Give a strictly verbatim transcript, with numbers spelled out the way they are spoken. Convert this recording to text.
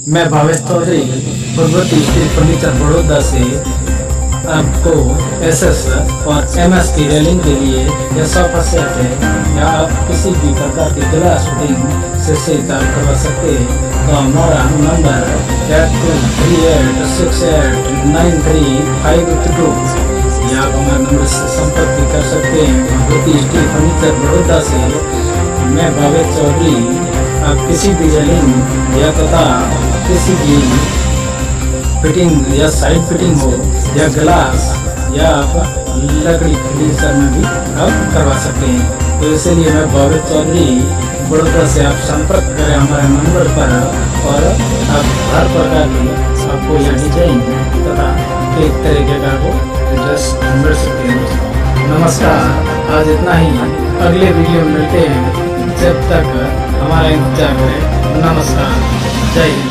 मैं Bhavesh Chaudhary Bhagwati steel furniture Baroda से आपको एसएस और एमएस की रेलिंग के लिए या सोफा सेट है या आप किसी भी प्रकार की ग्लास फिटिंग से सहायता करवा सकते हैं तो हमारा number eight two three eight six eight nine three five two या आप हमारे नंबर से संपर्क कर सकते हैं। भगवती स्टील फर्नीचर बड़ौदा से मैं भावेश चौधरी आप किसी भी रेलिंग या तथा किसी भी फिटिंग या साइड फिटिंग हो या ग्लास या आप लकड़ी फर्नीचर में भी आप करवा सकते हैं। तो इसलिए मैं भावेश चौधरी बड़ौदा से आप संपर्क करें हमारे नंबर पर और आप हर प्रकार की आपको यह डिजाइन तथा एक तरीके का को ड्रेस मिल सकते हैं। नमस्कार, आज इतना ही, अगले वीडियो में मिलते हैं। जब तक हमारा इंतजार करें। नमस्कार, जय हिंद।